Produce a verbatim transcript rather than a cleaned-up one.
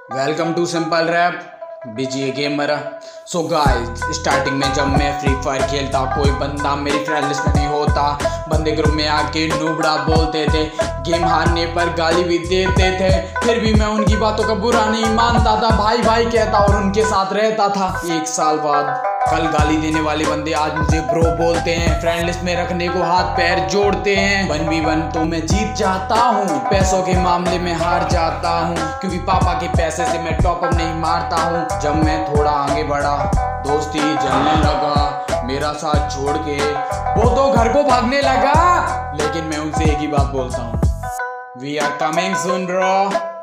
Welcome to simple rap BGA gamer. So guys, starting में जब मैं फ्री फायर खेलता कोई बंदा मेरी फ्रेंड लिस्ट में नहीं होता। बंदे ग्रुप में आके नूबड़ा बोलते थे, गेम हारने पर गाली भी देते थे, फिर भी मैं उनकी बातों का बुरा नहीं मानता था, भाई भाई कहता और उनके साथ रहता था। एक साल बाद कल गाली देने वाले बंदे आज मुझे ब्रो बोलते हैं, फ्रेंड लिस्ट में रखने को हाथ पैर जोड़ते हैं। वन बी वन तो मैं जीत जाता हूँ, पैसों के मामले में हार जाता हूँ, क्योंकि पापा के पैसे से मैं टॉपअप नहीं मारता हूँ। जब मैं थोड़ा आगे बढ़ा दोस्ती जलने लगा, मेरा साथ छोड़ के वो तो घर को भागने लगा, लेकिन मैं उनसे एक ही बात बोलता हूँ, we are coming soon bro.